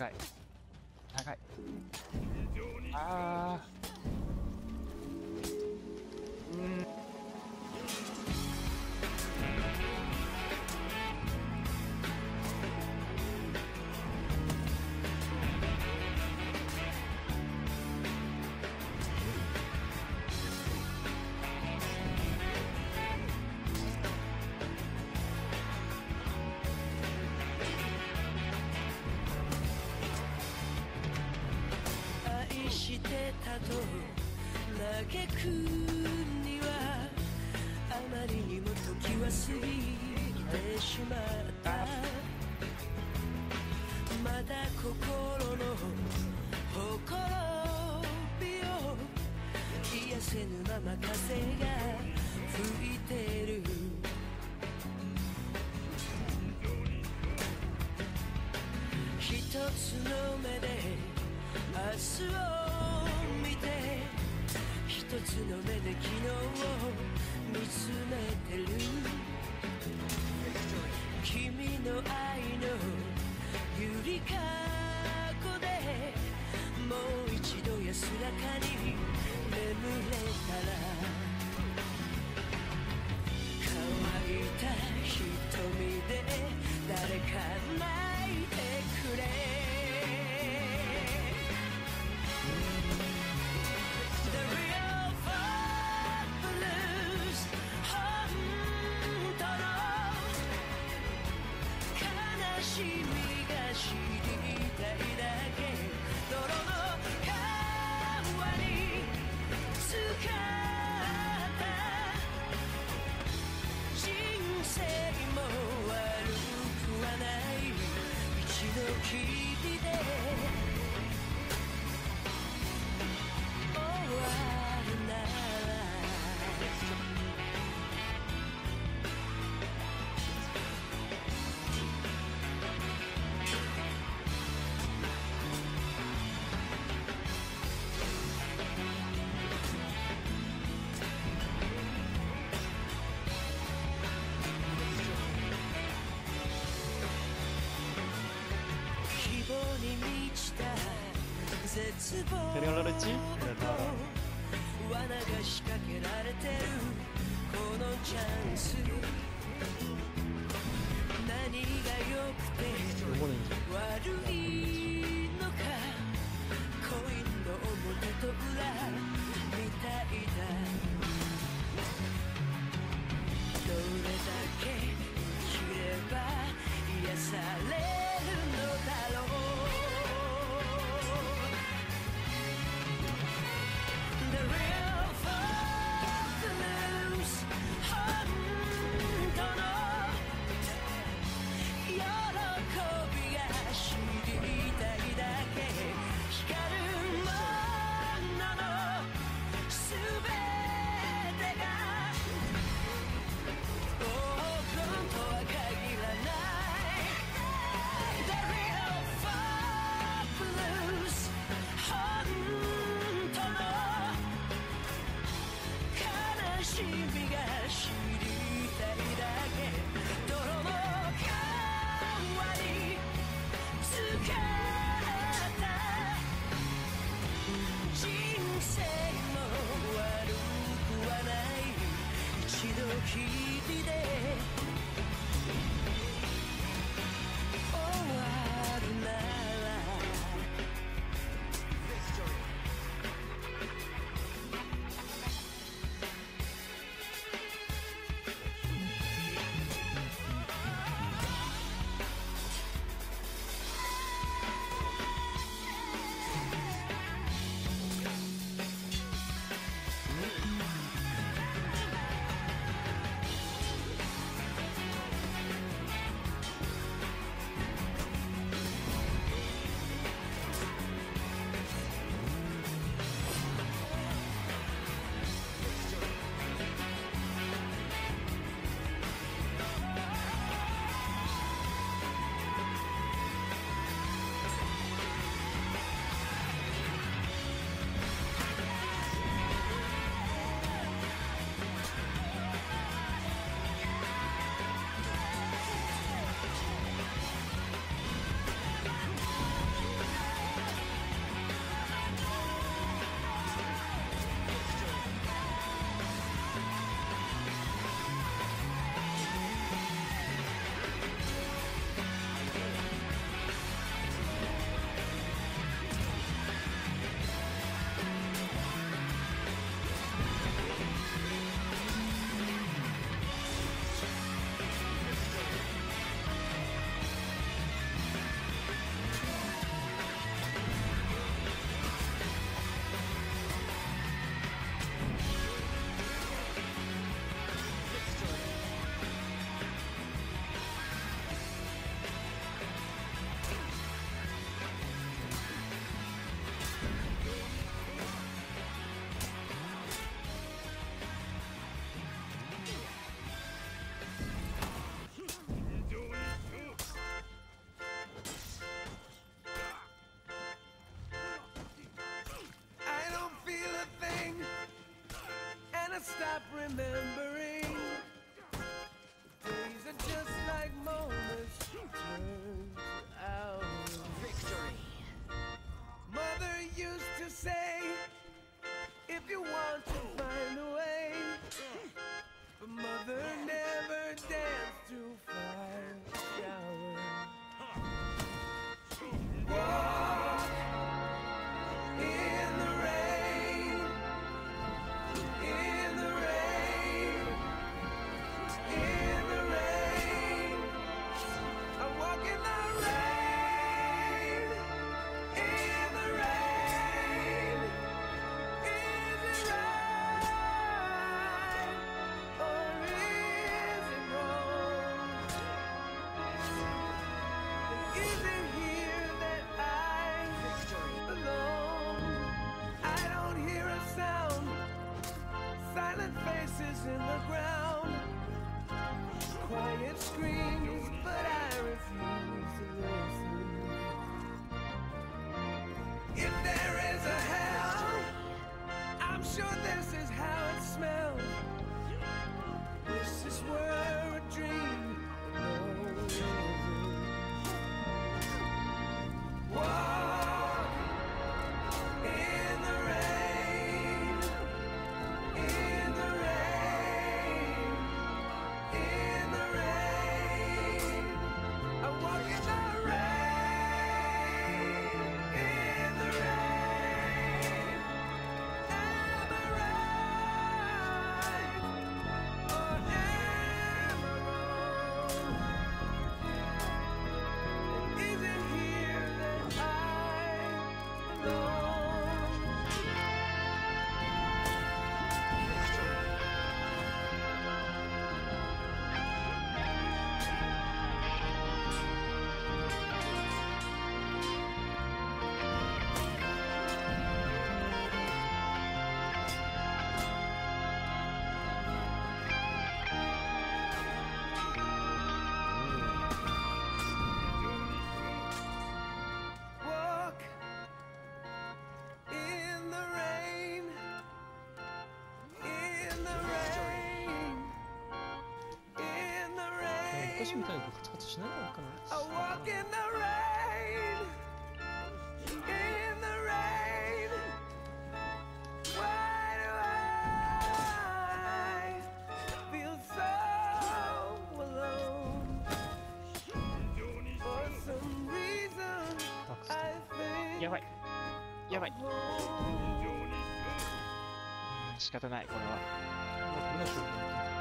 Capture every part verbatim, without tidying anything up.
長い長い。あーうーんしてたと嘆くにはあまりにも時は過ぎてしまった。まだ心のほころびを癒せぬまま風が吹いてる。一つの目で明日を見て一つの目で昨日を見つめてる。君の愛のゆりかごでもう一度安らかに眠れたら乾いた瞳で誰か泣いてくれ。君が知りたいだけ泥の川に浸かった人生も悪くはない一度きりで終わるなら絶望と罠が仕掛けられてるこのチャンス。何が良くて悪いのかコインの表と裏みたいだ。どれだけ生きれば癒されるのだろう。喜びが知り昔みたいにカツカツしないのか I walk in the rain, in the rain. Why do I feel so alone? For some reason, I think やばいやばい home. 仕方ないこれは。 なこんな勝負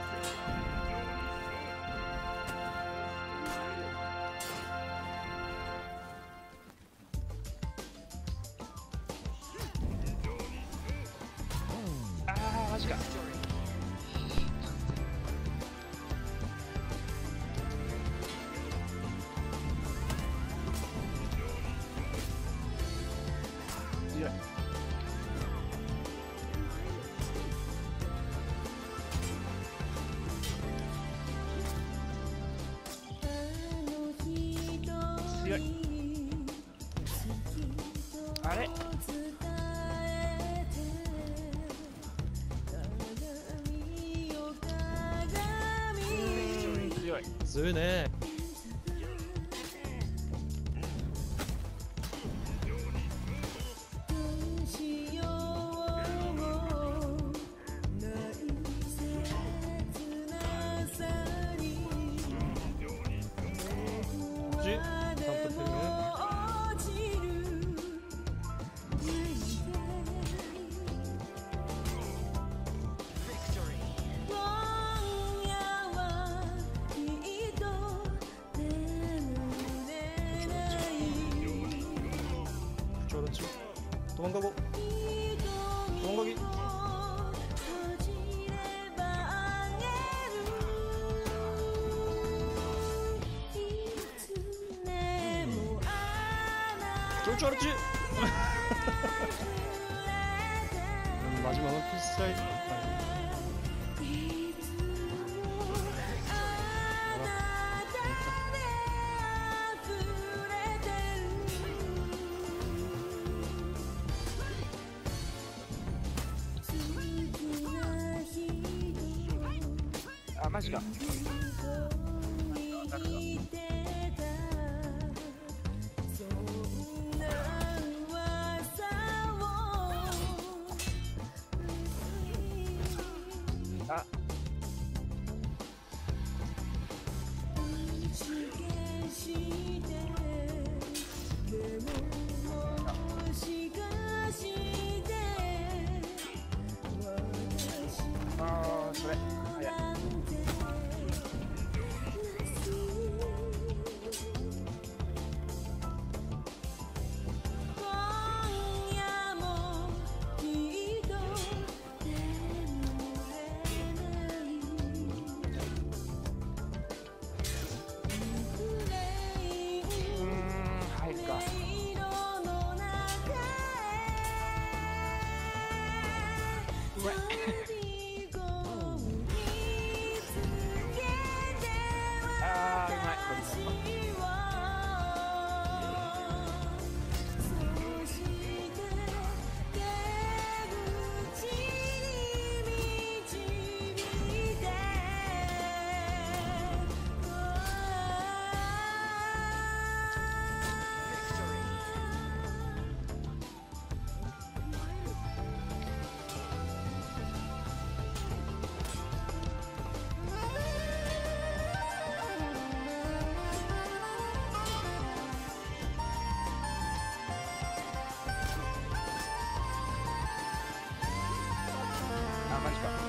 ああマジか。強い。強い。あれ強い。 強いね。ちゃんと振るね。ちょろちょど真ん中ど真ん中ちょろちょろち마지막은 필살기. 아マジか。ああーそれ早い。あマジか。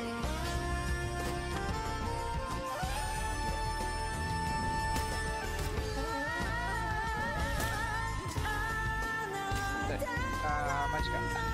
あーマジか。